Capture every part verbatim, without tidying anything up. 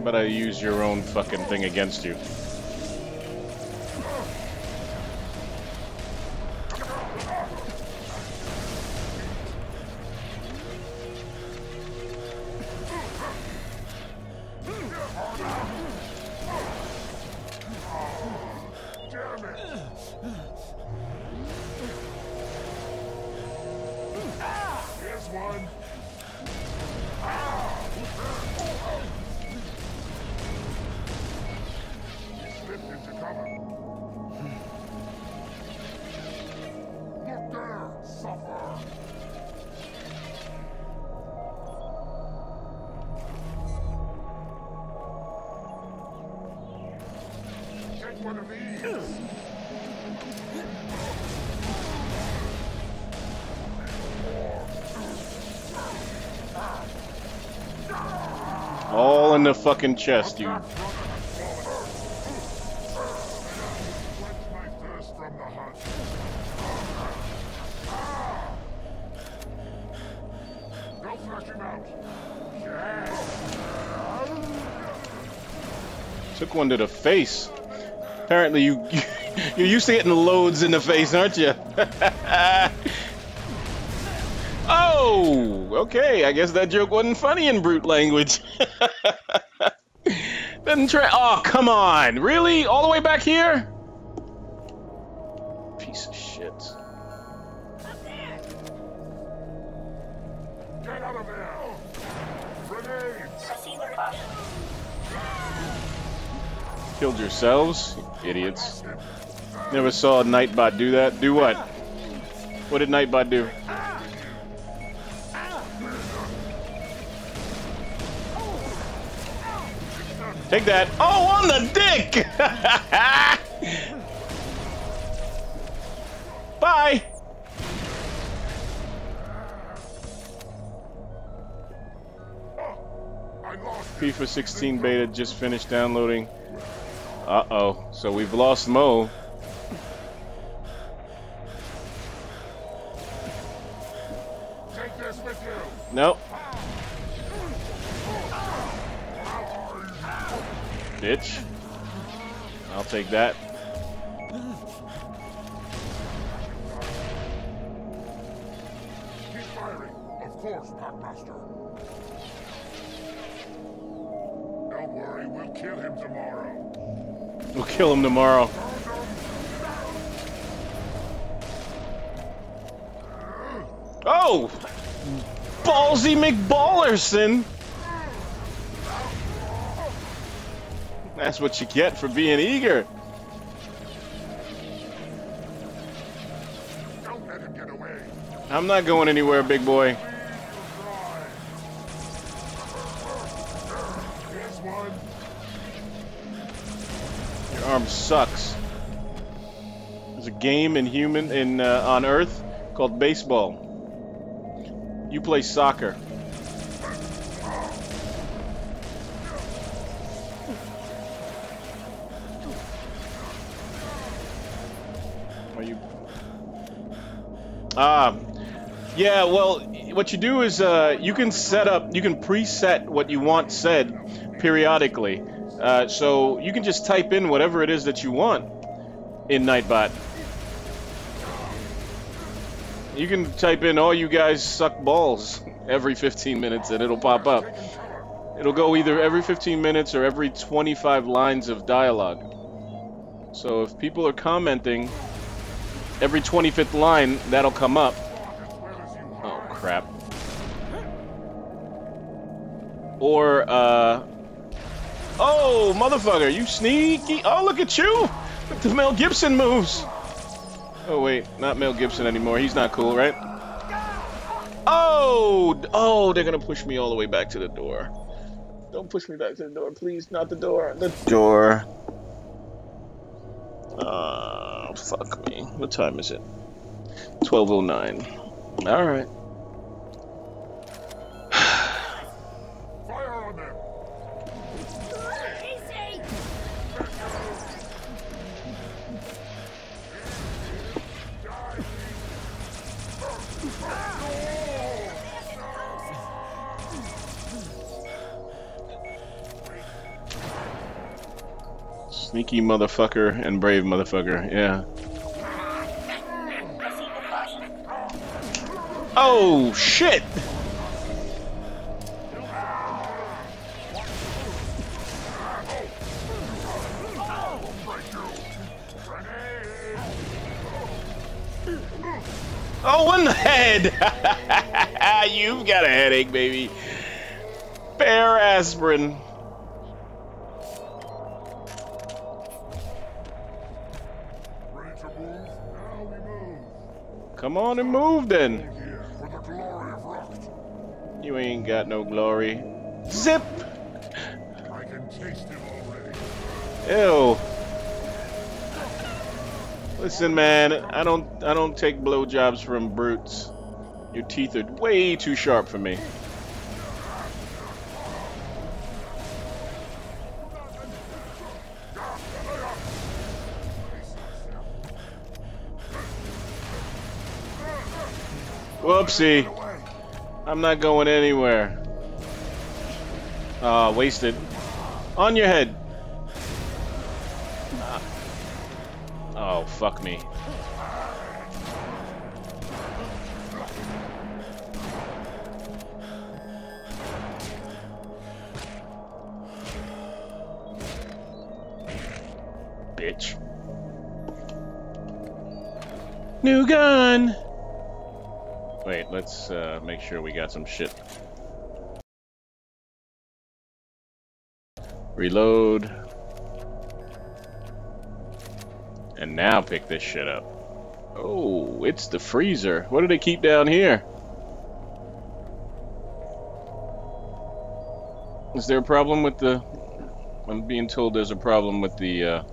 about I use your own fucking thing against you? One of these. All in the fucking chest, you. Took one to the face. Apparently you, you're used to getting loads in the face, aren't you? Oh, okay. I guess that joke wasn't funny in brute language. Doesn't try. Oh, come on. Really? All the way back here? Piece of shit. Get out of there! Grenades! Killed yourselves, idiots. Never saw a Nightbot do that. Do what? What did Nightbot do? Take that. Oh, on the dick! Bye! FIFA sixteen beta just finished downloading. Uh-oh. So we've lost Mo. Take this with you. Nope. Bitch. I'll take that. Keep firing. Of course, Packmaster. Don't worry, we'll kill him tomorrow. We'll kill him tomorrow. Oh! Ballsy McBallerson! That's what you get for being eager. Don't let him get away. I'm not going anywhere, big boy. Here's one. Your arm sucks. There's a game in human in uh, on Earth called baseball. You play soccer. Are you? Ah, yeah. Well, what you do is uh, you can set up, you can preset what you want said periodically. Uh, so you can just type in whatever it is that you want in Nightbot. You can type in "all you guys suck balls" every fifteen minutes and it'll pop up. It'll go either every fifteen minutes or every twenty-five lines of dialogue. So if people are commenting every twenty-fifth line, that'll come up. Oh, crap. Or, uh... oh, motherfucker, you sneaky... oh, look at you! Look, the Mel Gibson moves! Oh, wait, not Mel Gibson anymore. He's not cool, right? Oh! Oh, they're gonna push me all the way back to the door. Don't push me back to the door, please. Not the door. The door. Uh, fuck me. What time is it? twelve oh nine. Alright. Fire on them. Sneaky motherfucker and brave motherfucker, yeah. Oh, shit! Oh, in the head! You've got a headache, baby. Bear aspirin. Ready to move? Now we move. Come on and move then. Here for the glory of Rucht. You ain't got no glory. Zip! I can taste it already. Ew. Listen, man, I don't I don't take blowjobs from brutes. Your teeth are way too sharp for me. Whoopsie. I'm not going anywhere. Ah, uh, wasted. On your head. Oh, fuck me. Bitch. New gun! Wait, let's uh, make sure we got some shit. Reload. And now pick this shit up. Oh, it's the freezer. What do they keep down here? Is there a problem with the... I'm being told there's a problem with the... Uh...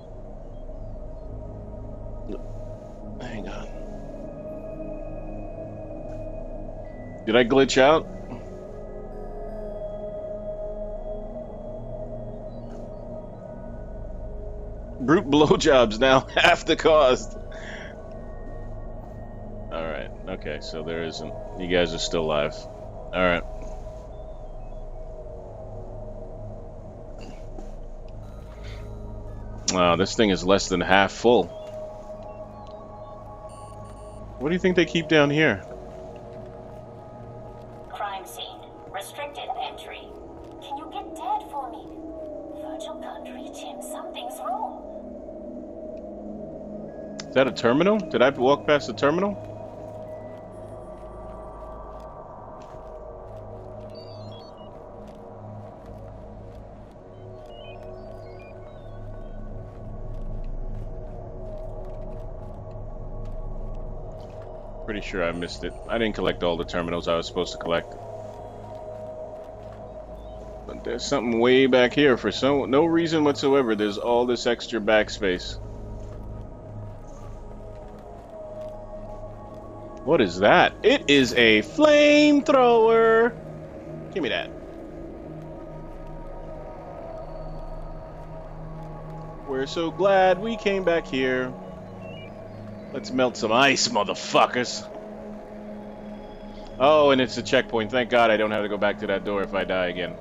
Hang on. Did I glitch out? Brute blowjobs now half the cost. Alright, okay, so there isn't. You guys are still alive. Alright. Wow, this thing is less than half full. What do you think they keep down here? Crime scene. Restricted entry. Can you get dead for me? Virgil can't reach him. Something's wrong. Is that a terminal? Did I walk past the terminal? Pretty sure I missed it. I didn't collect all the terminals I was supposed to collect. But there's something way back here for so no reason whatsoever. There's all this extra backspace. What is that? It is a flamethrower. Give me that. We're so glad we came back here. Let's melt some ice, motherfuckers. Oh, and it's a checkpoint. Thank God I don't have to go back to that door if I die again.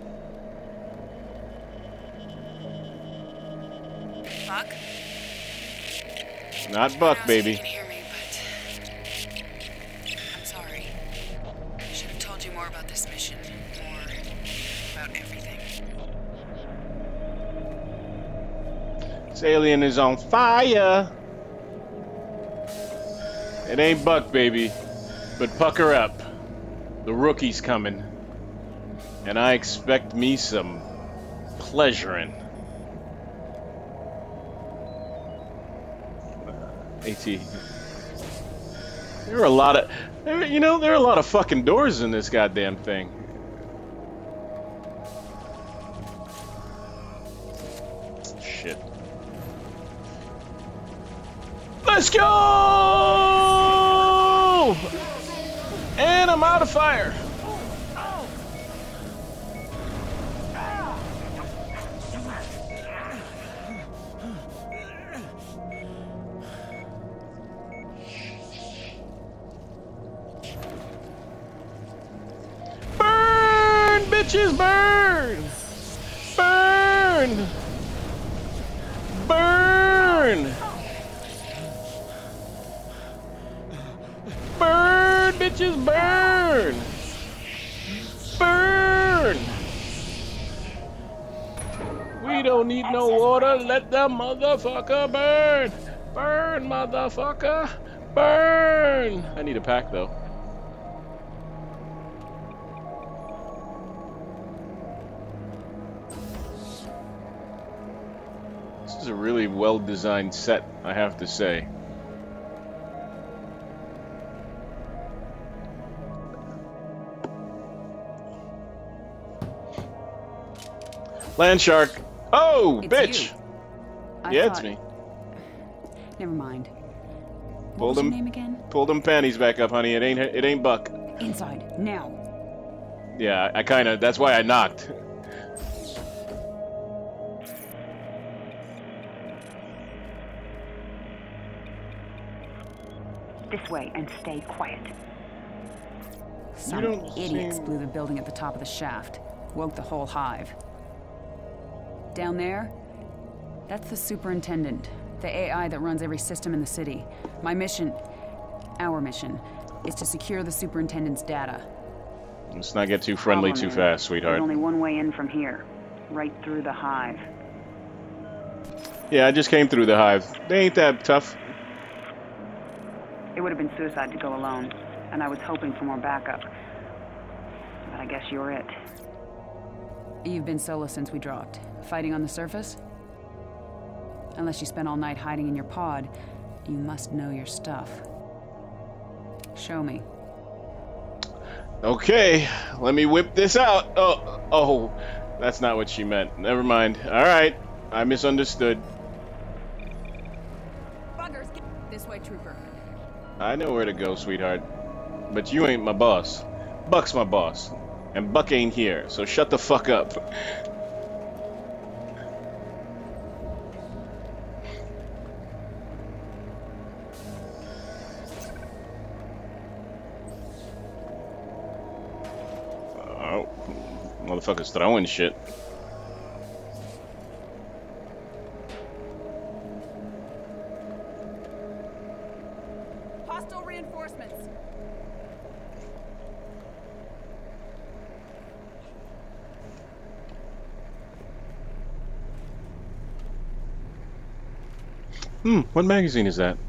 Buck? Not Buck, baby. You can hear me, but I'm sorry. I should have told you more about this mission. More about everything. This alien is on fire. It ain't Buck, baby, but pucker up. The rookie's coming. And I expect me some pleasuring. AT. There are a lot of... There, you know, there are a lot of fucking doors in this goddamn thing. Shit. Let's go! And I'm out of fire. Burn, bitches, burn! Burn! don't need no water. Let the motherfucker burn. Burn, motherfucker. Burn. I need a pack, though. This is a really well-designed set, I have to say. Land shark. Oh, It's bitch. you. I Yeah, thought... it's me. Never mind. What Pull was them, your name again? pull them panties back up, honey. It ain't, it ain't Buck. Inside now. Yeah, I, I kind of. That's why I knocked. This way and stay quiet. Some don't idiots seem- blew the building at the top of the shaft. Woke the whole hive. Down there, that's the superintendent. The A I that runs every system in the city. My mission, our mission, is to secure the superintendent's data. Let's not get too friendly Problem too is, fast, sweetheart. There's only one way in from here. Right through the hive. Yeah, I just came through the hive. They ain't that tough. It would have been suicide to go alone, and I was hoping for more backup. But I guess you're it. You've been solo since we dropped. Fighting on the surface? Unless you spent all night hiding in your pod, you must know your stuff. Show me. Okay, let me whip this out. Oh, oh, that's not what she meant. Never mind. All right, I misunderstood. Buggers, get this way, trooper. I know where to go, sweetheart. But you ain't my boss. Buck's my boss. And Buck ain't here, so shut the fuck up. Oh, motherfucker's throwing shit. Hostile reinforcements. Hmm, what magazine is that?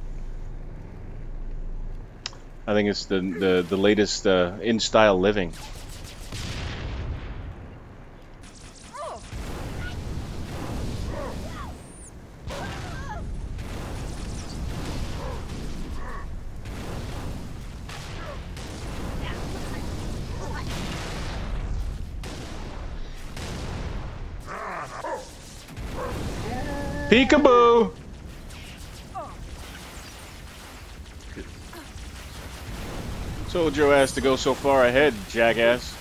I think it's the the, the latest uh, In Style Living. Peekaboo! Told your ass to go so far ahead, jackass.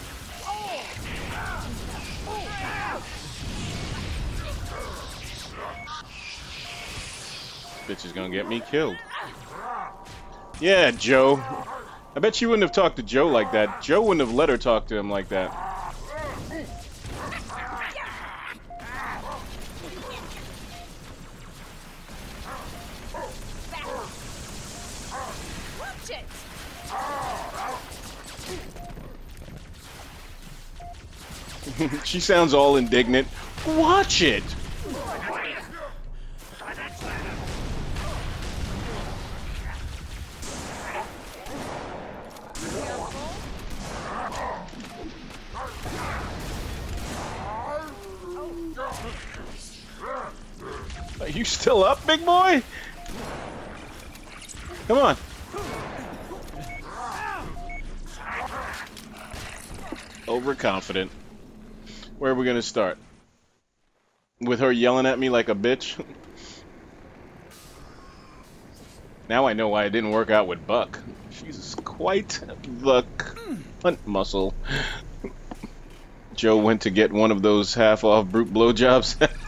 Bitch is gonna get me killed. Yeah, Joe. I bet she wouldn't have talked to Joe like that. Joe wouldn't have let her talk to him like that. She sounds all indignant. Watch it! Are you still up, big boy? Come on. Overconfident. Where are we gonna start? With her yelling at me like a bitch? Now I know why it didn't work out with Buck. She's quite the cunt muscle. Joe went to get one of those half-off brute blowjobs.